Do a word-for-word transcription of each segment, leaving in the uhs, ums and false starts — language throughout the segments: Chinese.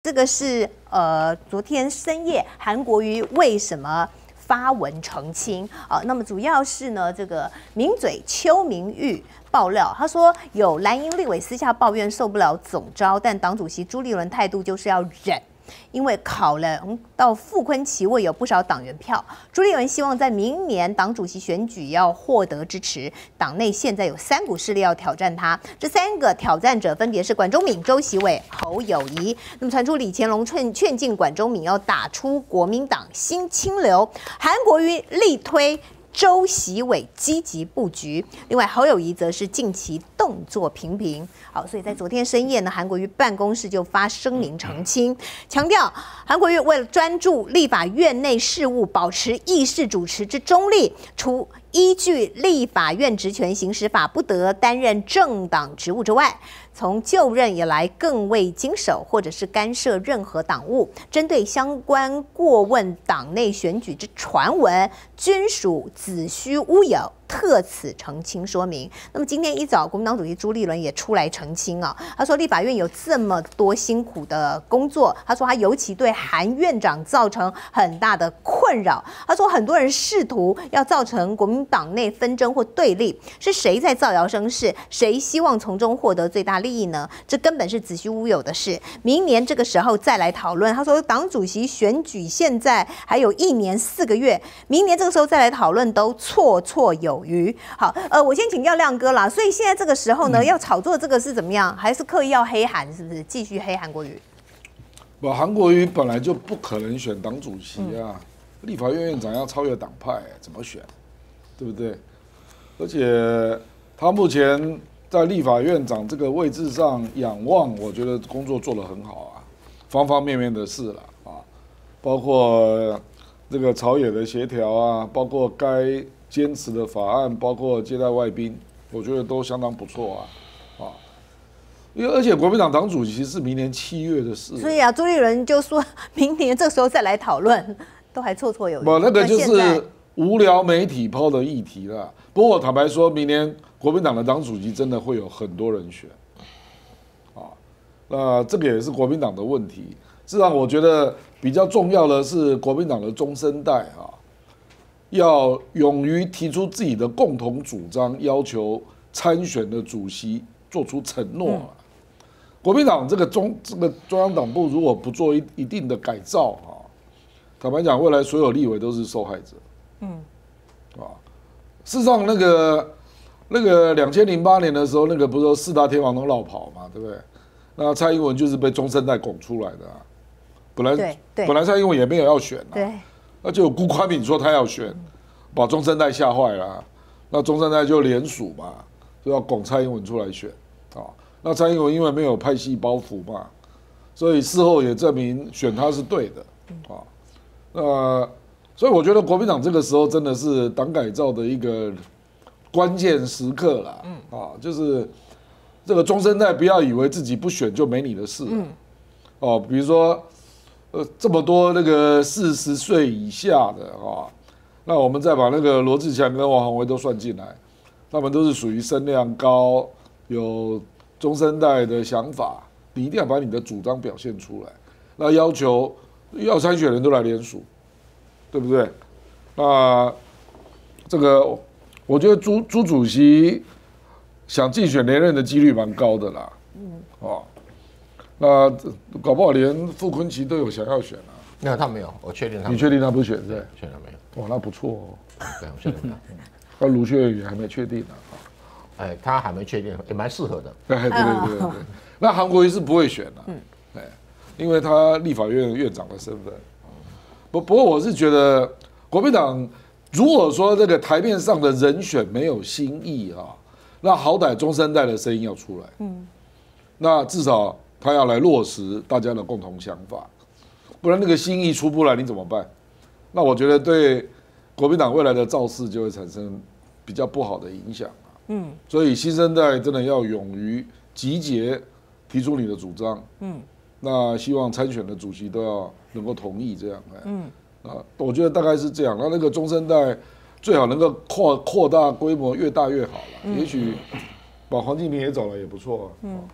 这个是呃，昨天深夜韩国瑜为什么发文澄清啊？那么主要是呢，这个名嘴邱明玉爆料，他说有蓝营立委私下抱怨受不了总召，但党主席朱立伦态度就是要忍。因为考量到傅崐萁位有不少党员票，朱立伦希望在明年党主席选举要获得支持。党内现在有三股势力要挑战他，这三个挑战者分别是管中闵、周习伟、侯友宜。那么传出李乾龙劝劝进管中闵要打出国民党新清流，韩国瑜力推周习伟积极布局，另外侯友宜则是近期动作频频。好，所以在昨天深夜呢，韩国瑜办公室就发声明澄清，强调韩国瑜为了专注立法院内事务，保持议事主持之中立，除依据立法院职权行使法不得担任政党职务之外，从就任以来更未经手或者是干涉任何党务。针对相关过问党内选举之传闻，均属子虚乌有，特此澄清说明。那么今天一早，国民党主席朱立伦也出来澄清啊，他说立法院有这么多辛苦的工作，他说他尤其对韩院长造成很大的困扰。他说很多人试图要造成国民党内纷争或对立，是谁在造谣生事？谁希望从中获得最大利益呢？这根本是子虚乌有的事。明年这个时候再来讨论。他说党主席选举现在还有一年四个月，明年这个时候再来讨论都绰绰有余。好，呃，我先请教亮哥啦。所以现在这个时候呢，嗯、要炒作这个是怎么样？还是刻意要黑韩？是不是继续黑韩国瑜？ 不，韩国瑜本来就不可能选党主席啊，嗯、立法院院长要超越党派，怎么选？对不对？而且他目前在立法院长这个位置上仰望，我觉得工作做得很好啊，方方面面的事了啊，包括这个朝野的协调啊，包括该坚持的法案，包括接待外宾，我觉得都相当不错啊，啊，因为而且国民党党主席是明年七月的事， 所以啊，朱立伦就说明年这时候再来讨论，都还绰绰有余。 不，那个就是无聊媒体抛的议题啦。不过我坦白说，明年国民党的党主席真的会有很多人选，啊，那这个也是国民党的问题。事实上，我觉得比较重要的是国民党的中生代啊，要勇于提出自己的共同主张，要求参选的主席做出承诺啊。国民党这个中这个中央党部如果不做一一定的改造啊，坦白讲，未来所有立委都是受害者。嗯，啊，事实上那个那个两千零八年的时候，那个不是说四大天王都落跑嘛，对不对？那蔡英文就是被中生代拱出来的啊。本来本来蔡英文也没有要选啊，对，那就有辜宽敏说他要选，把中生代吓坏了啊，那中生代就联署嘛，就要拱蔡英文出来选啊。那蔡英文因为没有派系包袱嘛，所以事后也证明选他是对的啊。那所以我觉得国民党这个时候真的是党改造的一个关键时刻啦，啊，就是这个中生代不要以为自己不选就没你的事，哦，比如说呃这么多那个四十岁以下的啊，那我们再把那个罗志强跟王宏威都算进来，他们都是属于声量高、有中生代的想法，你一定要把你的主张表现出来，那要求要参选人都来联署。对不对？那这个，我觉得朱朱主席想竞选连任的几率蛮高的啦。嗯。哦，那搞不好连傅崐萁都有想要选啊。 没有，他没有，我确定他。 你确定他不选对？ 确定没有。 哇，那不错哦。 对，我确定他。 那卢秀燕还没确定呢。 哎，他还没确定，也蛮适合的。 对对对对对。那韩国瑜是不会选的。嗯。哎，因为他立法院院长的身份。不不过我是觉得国民党如果说这个台面上的人选没有新意啊，那好歹中生代的声音要出来，嗯，那至少他要来落实大家的共同想法，不然那个新意出不来你怎么办？那我觉得对国民党未来的造势就会产生比较不好的影响啊，嗯，所以新生代真的要勇于集结，提出你的主张，嗯。那希望参选的主席都要能够同意这样，嗯，啊，我觉得大概是这样。那那个中生代最好能够扩扩大规模，越大越好了。嗯、也许把黄敬平也找来也不错啊。嗯，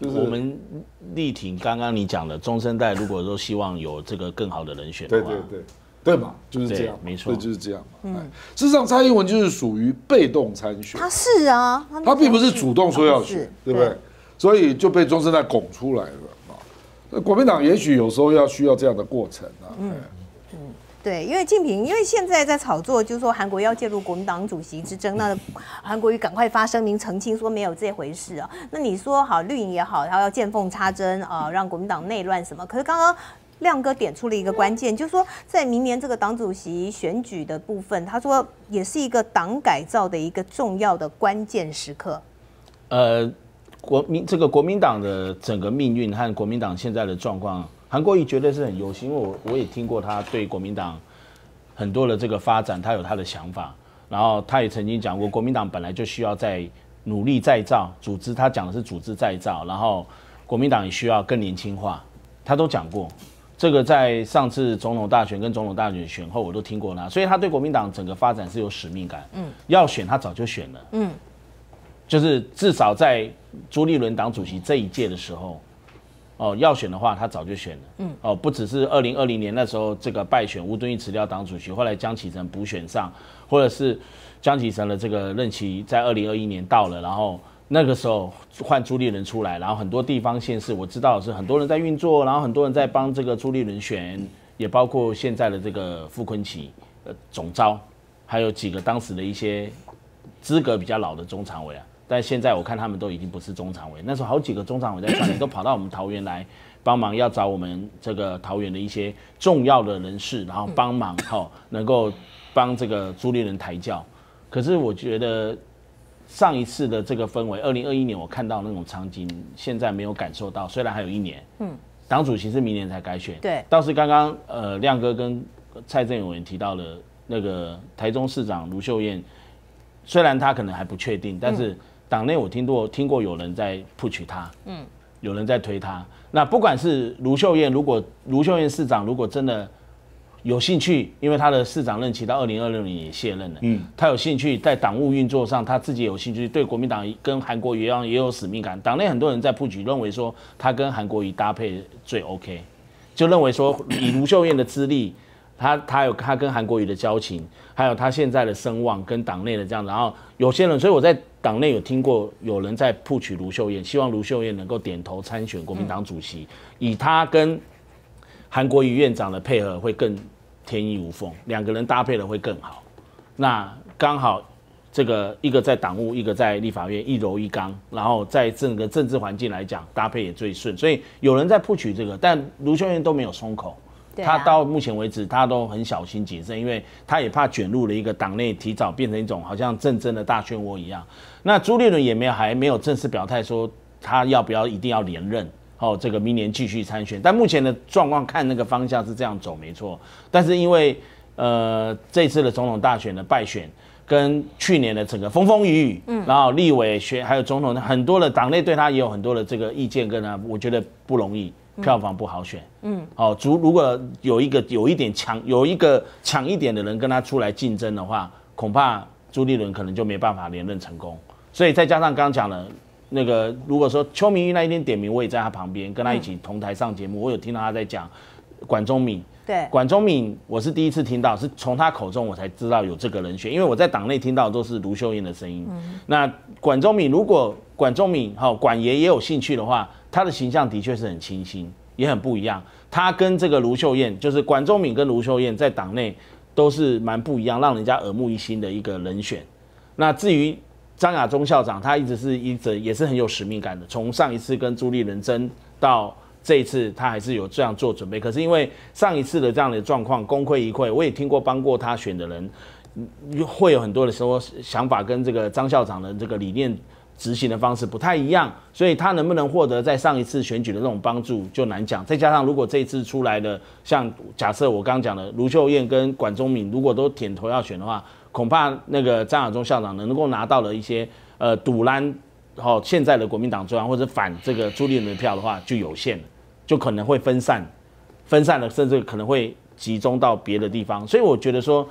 就是我们力挺刚刚你讲的中生代，如果说希望有这个更好的人选的话， 对对对对嘛，就是这样， 没错， 就是这样嘛。嗯，事实上蔡英文就是属于被动参选， 他是啊， 他并不是主动说要选，对不对？所以就被中生代拱出来了啊。那国民党也许有时候要需要这样的过程啊。嗯。 对，因为竞平，因为现在在炒作，就是说韩国要介入国民党主席之争，那韩国瑜赶快发声明澄清说没有这回事啊。那你说好绿营也好，他要见缝插针啊，让国民党内乱什么？可是刚刚亮哥点出了一个关键，就是说在明年这个党主席选举的部分，他说也是一个党改造的一个重要的关键时刻。 呃，国民这个国民党的整个命运和国民党现在的状况。韩国瑜绝对是很忧心，因为我我也听过他对国民党很多的这个发展，他有他的想法。然后他也曾经讲过，国民党本来就需要在努力再造组织，他讲的是组织再造，然后国民党也需要更年轻化，他都讲过。这个在上次总统大选跟总统大选选后，我都听过他，所以他对国民党整个发展是有使命感。嗯，要选他早就选了。嗯，就是至少在朱立伦党主席这一届的时候。哦，要选的话，他早就选了。嗯，哦，不只是二零二零年那时候这个败选，吴敦义辞掉党主席，后来江启臣补选上，或者是江启臣的这个任期在二零二一年到了，然后那个时候换朱立伦出来，然后很多地方县市我知道是很多人在运作，然后很多人在帮这个朱立伦选，也包括现在的这个傅昆萁呃总召，还有几个当时的一些资格比较老的中常委啊。但现在我看他们都已经不是中常委，那时候好几个中常委在串联，都跑到我们桃园来帮忙，要找我们这个桃园的一些重要的人士，然后帮忙哈，能够帮这个朱立伦抬轿。可是我觉得上一次的这个氛围，二零二一年我看到那种场景，现在没有感受到。虽然还有一年，嗯，党主席是明年才改选， 对。 倒是刚刚呃亮哥跟蔡正永提到了那个台中市长卢秀燕，虽然他可能还不确定，但是。党内我听过听过有人在 push 他，嗯，有人在推他。那不管是卢秀燕，如果卢秀燕市长如果真的有兴趣，因为他的市长任期到二零二六年也卸任了，嗯，他有兴趣在党务运作上，他自己有兴趣，对国民党跟韩国瑜一样也有使命感。党内很多人在 push 认为说他跟韩国瑜搭配最 OK， 就认为说以卢秀燕的资历。他他有他跟韩国瑜的交情，还有他现在的声望跟党内的这样，然后有些人，所以我在党内有听过有人在push取卢秀燕，希望卢秀燕能够点头参选国民党主席，以他跟韩国瑜院长的配合会更天衣无缝，两个人搭配的会更好。那刚好这个一个在党务，一个在立法院，一柔一刚，然后在整个政治环境来讲搭配也最顺，所以有人在push取这个，但卢秀燕都没有松口。他到目前为止，他都很小心谨慎，因为他也怕卷入了一个党内提早变成一种好像战争的大漩涡一样。那朱立伦也没有还没有正式表态说他要不要一定要连任，哦，这个明年继续参选。但目前的状况看那个方向是这样走，没错。但是因为呃这次的总统大选的败选，跟去年的整个风风雨雨，嗯，然后立委选还有总统很多的党内对他也有很多的这个意见跟他，我觉得不容易。票房不好选，嗯，哦，如如果有一个有一点强，有一个强一点的人跟他出来竞争的话，恐怕朱立伦可能就没办法连任成功。所以再加上刚刚讲了那个，如果说邱明玉那一天点名，我也在他旁边，跟他一起同台上节目，我有听到他在讲管中闵。 对， 管中闵我是第一次听到，是从他口中我才知道有这个人选，因为我在党内听到的都是卢秀燕的声音。嗯、那管中闵如果管中闵哈管爷也有兴趣的话。他的形象的确是很清新，也很不一样。他跟这个卢秀燕，就是管中闵跟卢秀燕在党内都是蛮不一样，让人家耳目一新的一个人选。那至于张亚中校长，他一直是一直也是很有使命感的，从上一次跟朱立伦争到这一次，他还是有这样做准备。可是因为上一次的这样的状况，功亏一篑，我也听过帮过他选的人，会有很多的时候想法跟这个张校长的这个理念。执行的方式不太一样，所以他能不能获得在上一次选举的这种帮助就难讲。再加上如果这一次出来的，像假设我刚刚讲的卢秀燕跟管中闵，如果都点头要选的话，恐怕那个张亚中校长能够拿到了一些呃堵拦哦现在的国民党中央或者反这个朱立伦的票的话就有限了，就可能会分散，分散了，甚至可能会集中到别的地方。所以我觉得说。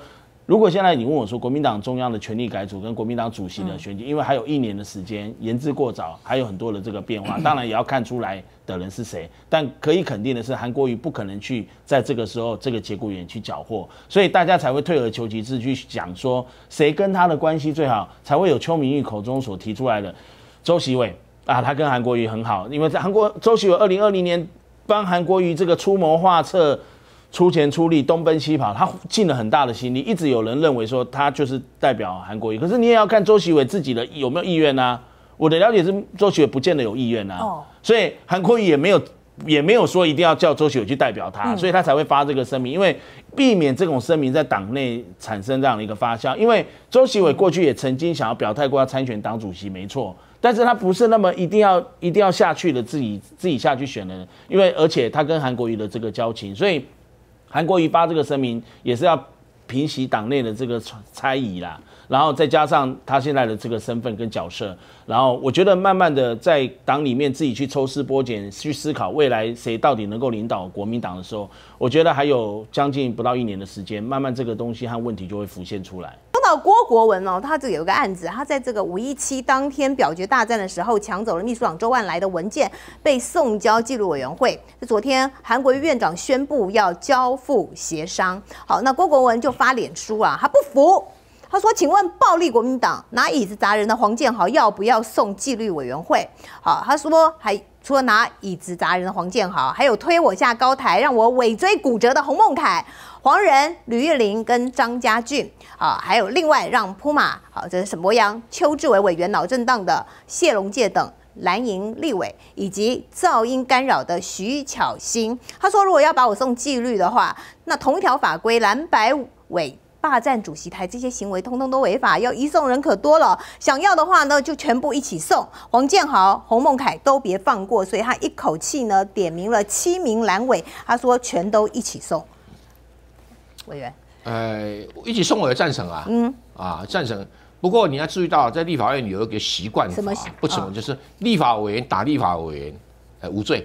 如果现在你问我说，国民党中央的权力改组跟国民党主席的选举，因为还有一年的时间，言之过早，还有很多的这个变化，当然也要看出来的人是谁。但可以肯定的是，韩国瑜不可能去在这个时候这个节骨眼去缴获，所以大家才会退而求其次去讲说谁跟他的关系最好，才会有邱明玉口中所提出来的周习伟啊，他跟韩国瑜很好，因为在韩国周习伟二零二零年帮韩国瑜这个出谋划策。出钱出力，东奔西跑，他尽了很大的心力。一直有人认为说他就是代表韩国瑜，可是你也要看周习伟自己的有没有意愿啊。我的了解是，周习伟不见得有意愿啊，哦、所以韩国瑜也没有也没有说一定要叫周习伟去代表他，嗯、所以他才会发这个声明，因为避免这种声明在党内产生这样的一个发酵。因为周习伟过去也曾经想要表态过要参选党主席，没错。但是他不是那么一定要一定要下去的，自己自己下去选的，因为而且他跟韩国瑜的这个交情，所以。韩国瑜发这个声明也是要平息党内的这个猜疑啦，然后再加上他现在的这个身份跟角色，然后我觉得慢慢的在党里面自己去抽丝剥茧，去思考未来谁到底能够领导国民党的时候，我觉得还有将近不到一年的时间，慢慢这个东西和问题就会浮现出来。 说到郭国文哦，他这有一个案子，他在这个五一七当天表决大战的时候，抢走了秘书长周万来的文件，被送交纪律委员会。昨天韩国瑜院长宣布要交付协商。好，那郭国文就发脸书啊，他不服。他说：“请问暴力国民党拿椅子砸人的黄建豪要不要送纪律委员会？”好，他说还除了拿椅子砸人的黄建豪，还有推我下高台让我尾椎骨折的洪孟凯、黄仁、吕玉玲跟张家俊啊，还有另外让扑马好，这是沈伯洋、邱志伟委员脑震荡的谢龙介等。蓝营立委以及噪音干扰的徐巧芯，他说如果要把我送纪律的话，那同一条法规蓝白委霸占主席台这些行为通通都违法，要移送人可多了。想要的话呢，就全部一起送。黄建豪、洪孟凯都别放过，所以他一口气呢点名了七名蓝委，他说全都一起送。委员， 呃，一起送我的赞成啊，嗯，啊赞成。不过你要注意到，在立法院有一个习惯法，不成文就是立法委员打立法委员，呃无罪。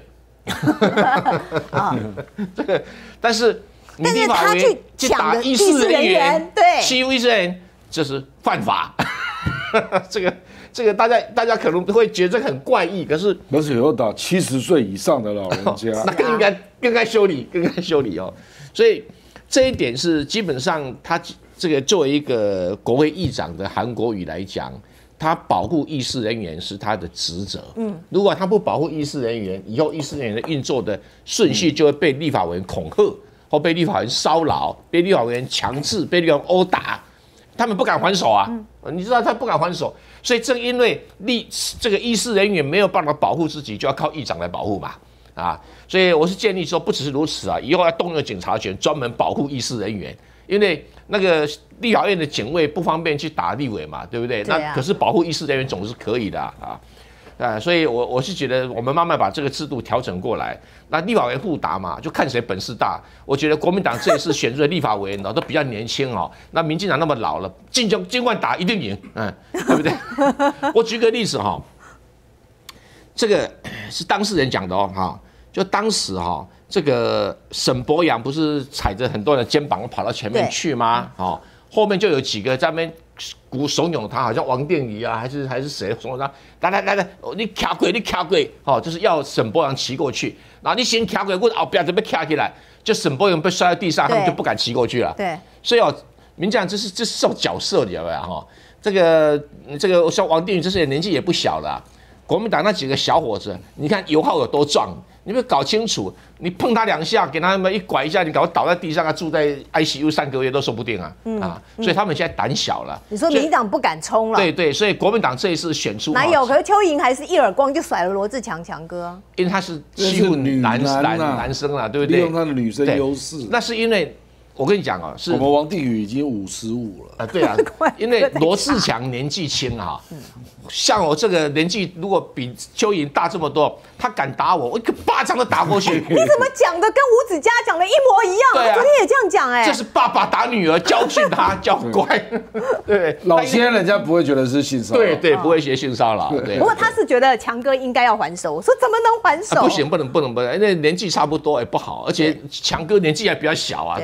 这个，但是你立法委员去打议事人员， 对， 欺负议事人员，这是犯法。这个这个大家大家可能会觉得这个很怪异，可是而且有打七十岁以上的老人家， 那更应该更该修理，更该修理哦。所以这一点是基本上他。这个作为一个国会议长的韩国瑜来讲，他保护议事人员是他的职责。嗯，如果他不保护议事人员，以后议事人员的运作的顺序就会被立法委员恐吓，或被立法委员骚扰，被立法委员强制，被立法委员殴打，他们不敢还手啊。嗯、你知道他不敢还手，所以正因为立这个议事人员没有办法保护自己，就要靠议长来保护嘛。啊，所以我是建议说，不只是如此啊，以后要动用警察权，专门保护议事人员。因为那个立法院的警卫不方便去打立委嘛，对不对？对啊、那可是保护议事人员总是可以的啊，啊，所以我我是觉得我们慢慢把这个制度调整过来。那立法委员互打嘛，就看谁本事大。我觉得国民党这一次选出的立法委员呢，都比较年轻哦。那民进党那么老了，尽尽尽管打一定赢，嗯，对不对？我举个例子哈，这个是当事人讲的哦，哈，就当时哈。这个沈伯洋不是踩着很多人的肩膀跑到前面去吗？哦，后面就有几个在那边鼓怂恿他，好像王定宇啊，还是还是谁怂恿他，来来来来，你卡过你卡过，哦，就是要沈伯洋骑过去，然后你先卡过，我后边准备卡起来，就沈伯洋被摔在地上，他们就不敢骑过去了。对，所以哦，民进党这是这是有角色的，有没有哈？这个这个像王定宇这些人年纪也不小了、啊，国民党那几个小伙子，你看油耗有多壮。你没有搞清楚，你碰他两下，给他们一拐一下，你搞倒在地上，他住在 I C U 三个月都说不定啊！嗯、啊，所以他们现在胆小了。 你说民进党不敢冲了？ 对对，所以国民党这一次选出哪有？可是邱莹还是一耳光就甩了罗志强强哥， 因为他是欺负男男男生啊，对不对？ 利用他的女生优势。 那是因为我跟你讲哦，是我们王定宇已经五十五了啊，对啊，因为罗志强年纪轻啊。像我这个年纪，如果比邱莹大这么多，他敢打我，我一个巴掌都打过去。你怎么讲的跟吴子嘉讲的一模一样？对啊，昨天也这样讲哎、欸。 这是爸爸打女儿，教训他，教乖。对， 老先人家不会觉得是性骚扰。 对对，不会学性骚扰。对。 不过他是觉得强哥应该要还手，我说怎么能还手？ 啊、不行，不能，不能，不能，因为年纪差不多也不好，而且强哥年纪还比较小啊，对不对？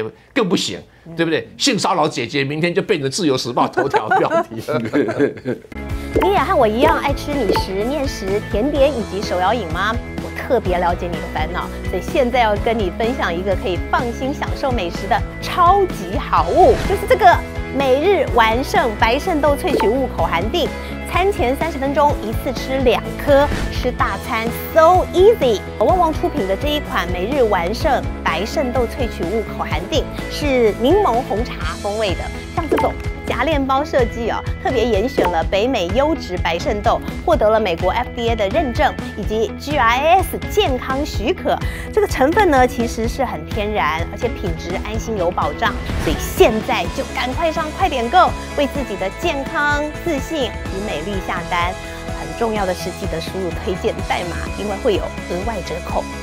更不行，对不对？性骚扰姐姐，明天就变成《自由时报》头条标题了。 你也和我一样爱吃米食、面食、甜点以及手摇饮吗？我特别了解你的烦恼，所以现在要跟你分享一个可以放心享受美食的超级好物，就是这个每日完胜白肾豆萃取物口含锭。餐前三十分钟一次吃两颗，吃大餐 so easy。旺旺出品的这一款每日完胜白肾豆萃取物口含锭是柠檬红茶风味的，像这种夹链包设计哦，特别严选了北美优质白肾豆，获得了美国 F D A 的认证以及 G I S 健康许可。这个成分呢，其实是很天然，而且品质安心有保障。所以现在就赶快上快点购，为自己的健康、自信与美丽下单。很重要的是，记得输入推荐代码，因为会有额外折扣。